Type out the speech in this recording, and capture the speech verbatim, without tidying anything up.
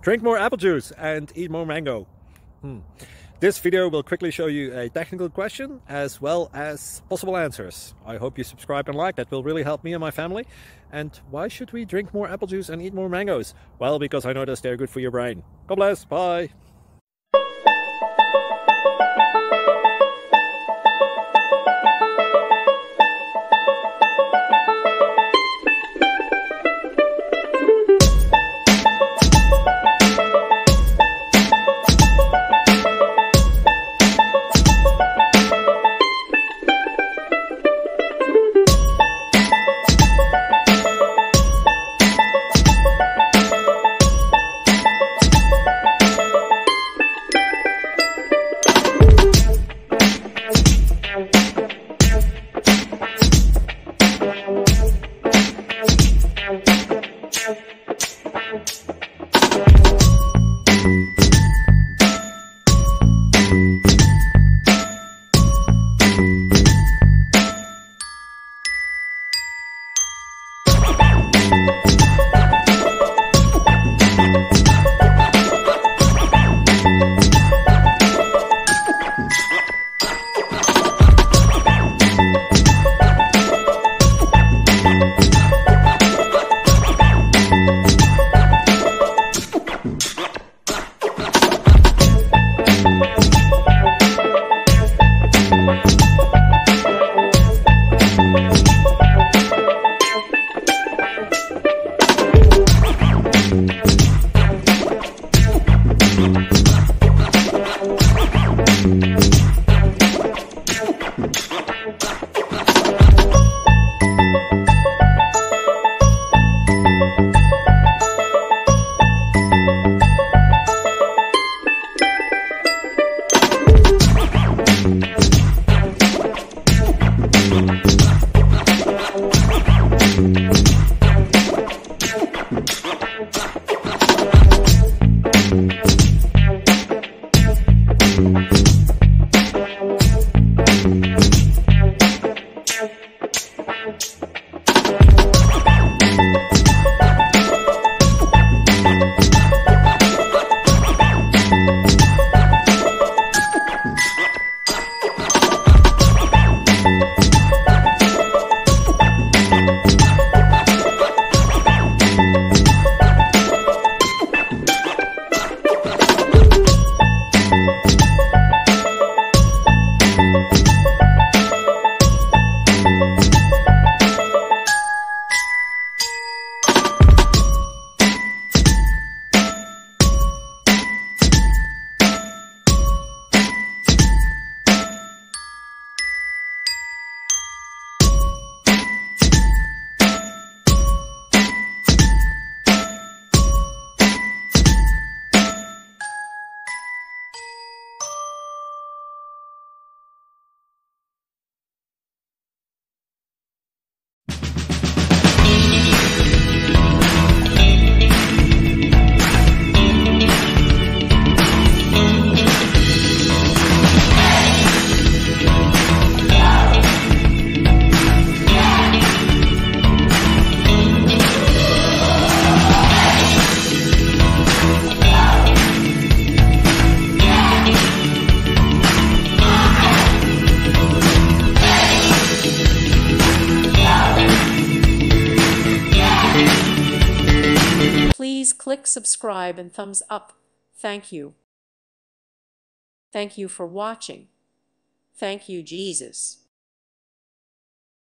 Drink more apple juice and eat more mango. Hmm. This video will quickly show you a technical question as well as possible answers. I hope you subscribe and like, that will really help me and my family. And why should we drink more apple juice and eat more mangoes? Well, because I noticed they're good for your brain. God bless, bye! Please click subscribe and thumbs up. Thank you. Thank you for watching. Thank you, Jesus.